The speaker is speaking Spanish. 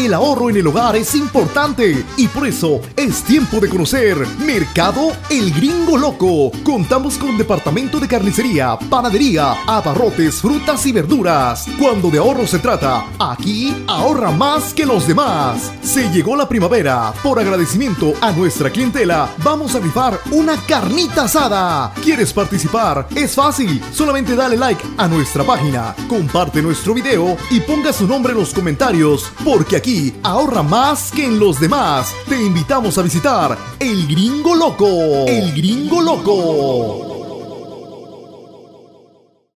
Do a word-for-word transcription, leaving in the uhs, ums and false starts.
el ahorro en el hogar es importante y por eso es tiempo de conocer Mercado El Gringo Loco. Contamos con departamento de carnicería, panadería, abarrotes, frutas y verduras. Cuando de ahorro se trata, aquí ahorra más que los demás. Se llegó la primavera. Por agradecimiento a nuestra clientela, vamos a rifar una carnita asada. ¿Quieres participar? Es fácil. Solamente dale like a nuestra página, comparte nuestro video y ponga su nombre en los comentarios, porque aquí ahorra más que en los demás. Te invitamos a visitar El Gringo Loco. El Gringo Loco.